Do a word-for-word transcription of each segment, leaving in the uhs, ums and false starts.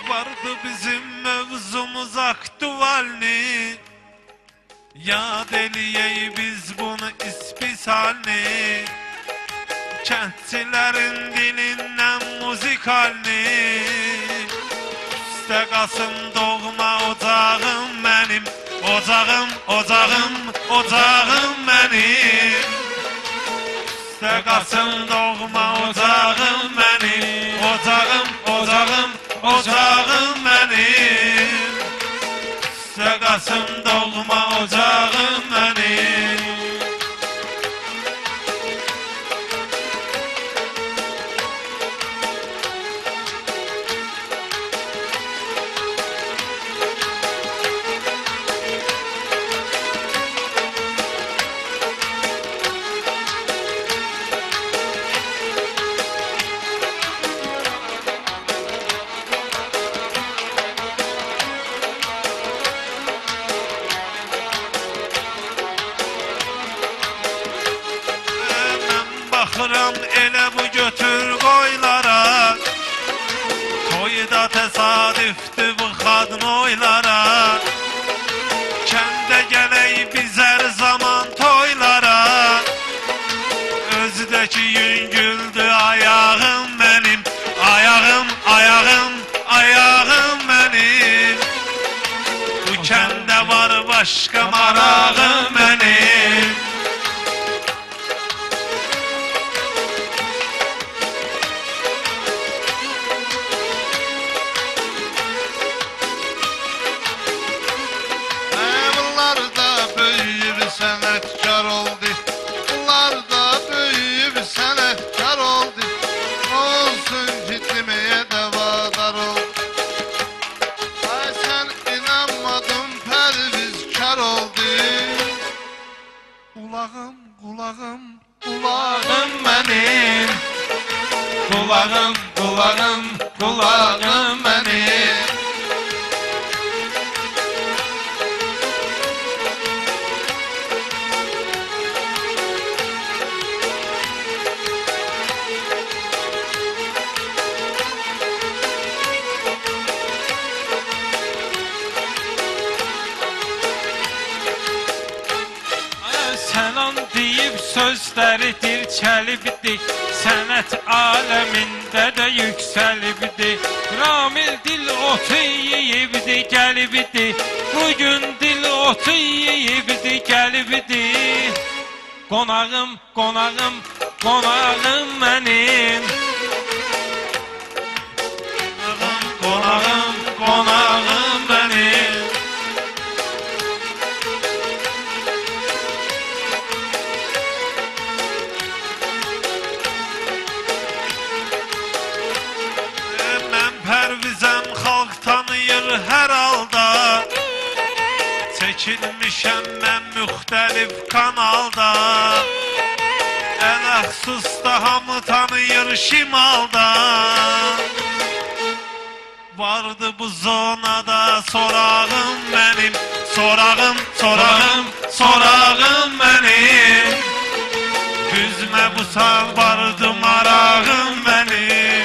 Vardı bizim mevzumuz aktualni, yad eləyək biz bunu ispisalni. Kəndçilərin dilindən muzikalni, üstə qalsın doğma ocağım mənim, ocağım, ocağım, ocağım mənim. Üstə qalsın doğma ocağım mənim, ocağım, ocağım, ocağım mənim. Üstə qalsın doğma ocağım mənim. Baxıram elə bu götür qoylara, toyda təsadüfdür bu xadnoylara. Kəndə gələk biz hər zaman toylara, özdəki yüngüldü ayağım mənim, ayağım, ayağım, ayağım mənim. Bu kəndə var başqa marağım mənim. Sənətkar oldu, bunlar da böyük bir sənətkar oldu. Olsun ki deməyə dəvadar oldu. Ay sən inanmadın pərvizkar oldu. Qulağım, qulağım, qulağım mənim. Qulağım, qulağım, qulağım mənim. Səlam deyib sözləridir çəlibdir, sənət aləmində də yüksəlibdir. Ramil dil otu yeyibdir, gəlibdir, bugün dil otu yeyibdir, gəlibdir. Qonağım, qonağım, qonağım mənim. Qonağım, qonağım mənim. Pərvizəm xalq tanıyır hər halda, çəkilmişəm mən müxtəlif kanalda. Ələxsus da hamı tanıyır şimalda. Vardı bu zonada sorağım mənim, sorağım, sorağım, sorağım mənim. Üzmə bu sağ vardı marağım mənim.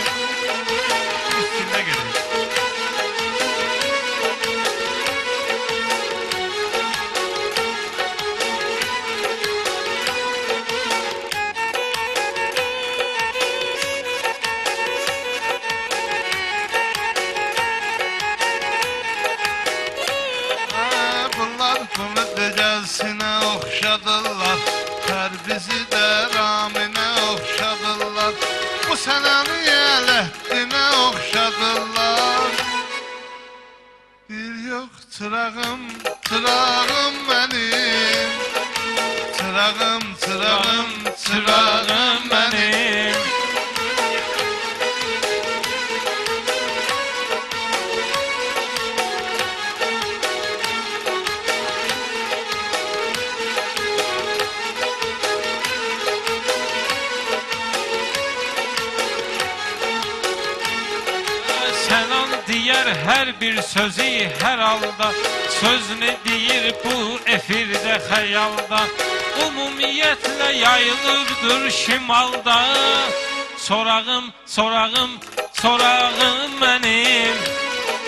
Bunu dəcəsinə oxşadırlar, Pərvizi də Raminə oxşadırlar. Bu sənəni Ələddinə oxşadırlar. Bir yox çırağım, çırağım mənim. Çırağım, çırağım, çırağım mənim. Deyər hər bir sözü hər halda, sözünü deyir bu efirdə xəyalda. Ümumiyyətlə yayılıbdır şimalda. Sorağım, sorağım, sorağım mənim.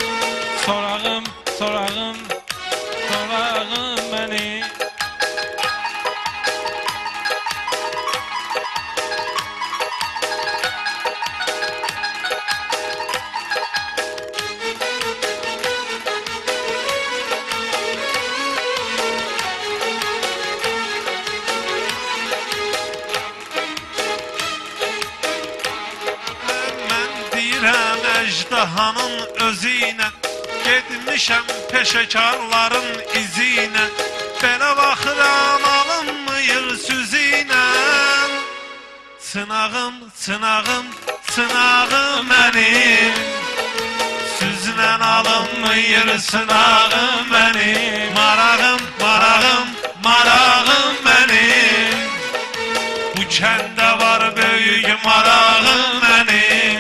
Mən əjdahanın özü ilə getmişəm peşəkarların izi ilə. Belə baxıram alınmıyır süzü ilə. Sınağım, sınağım, sınağım mənim, süzlə alınmıyır sınağım mənim. Marağım, marağım, marağım mənim, bu kəndə var böyük marağım mənim.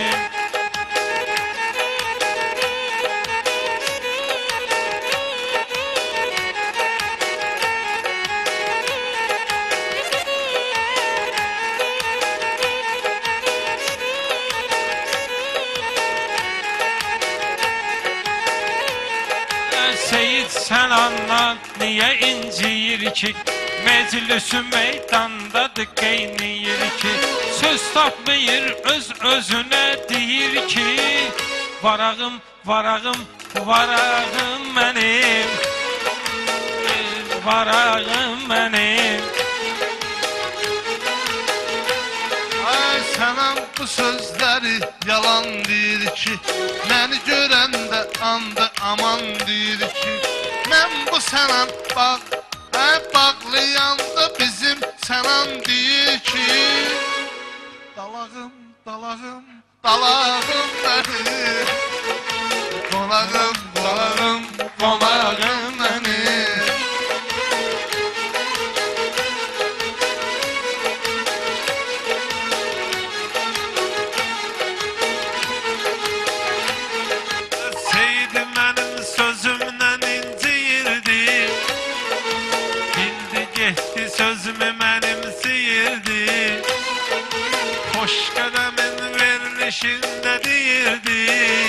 Seyid sən anla niyə inciyir ki, meclisi meydandadır qeyniyir ki, söz tapmayır öz özünə deyir ki, varağım, varağım, varağım mənim, varağım mənim. Ay sənəm bu sözləri yalan deyir ki, məni görəndə andı aman deyir ki, mən bu sənan bağ, hə bağlayanda bizim sənan deyir ki, dalağım, dalağım, dalağım mənim, qonağım, qonağım, qonağım mənim. Sözümü mənimsiyirdi, xoş qədəmin verilişində deyirdi.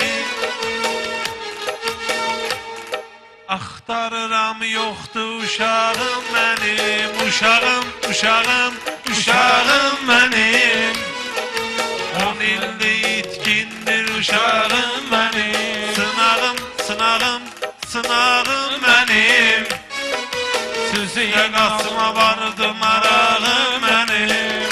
Axtarıram yoxdur uşağım mənim, uşağım, uşağım, uşağım mənim. On illi itkindir uşağım mənim, sınağım, sınağım, sınağım mənim. Sözüyə qasıma vardı marağım mənim.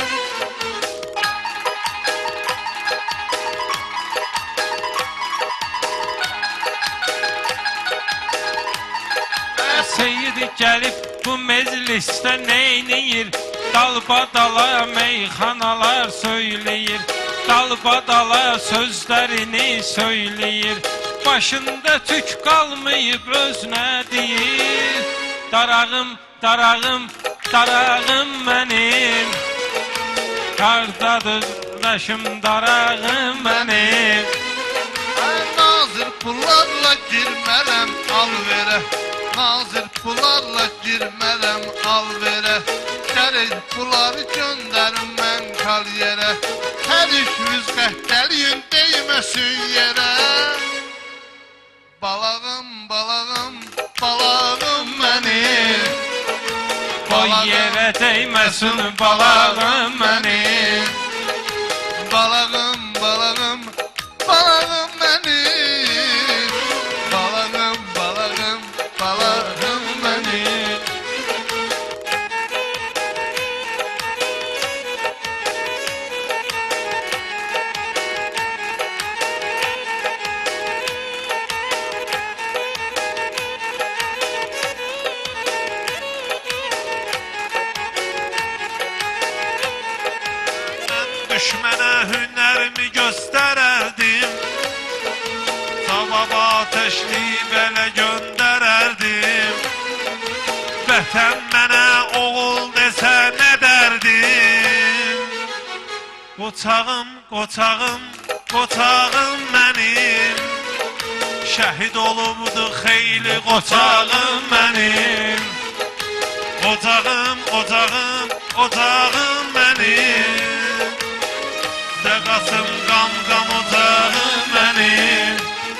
Seyid gəlib bu meclisdə neyniyir, dalbadala meyxanalar söyləyir, dalbadala sözlərini söyləyir, başında tük qalmayıb özünə deyir. Darağım, darağım, darağım mənim, qardadır daşım darağım mənim. Ay nazır pullarla girmərəm al verə, nazır pullarla girmərəm al verə, gərək pulları göndərim mən kal yerə, hər iş yüz qəhtəliyin deyməsin yerə. Balağım, balağım, balağım mənim, Qoy yerə deyməsin balağım mənim. Balağım, balağım, balağım mənim, balağım, balağım, balağım mənim. Düşmənə hünərimi göstərərdim, cavab ateşli belə göndərərdim. Vətən mənə oğul desə nə dərdim? Qoçağım, qoçağım, qoçağım mənim, şəhid olubdu xeyli qoçağım mənim. Ocağım, ocağım, ocağım mənim, də qasım qam qam ocağım mənim.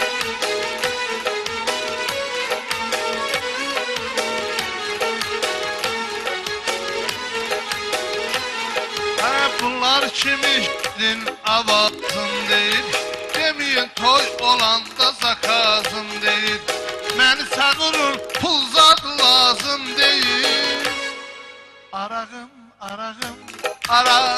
Hə bunlar kimişdin avazın deyil, deməyin toy olanda zakazım deyil, məni çağırır pul zad lazım deyil. Arağım, arağım, arağım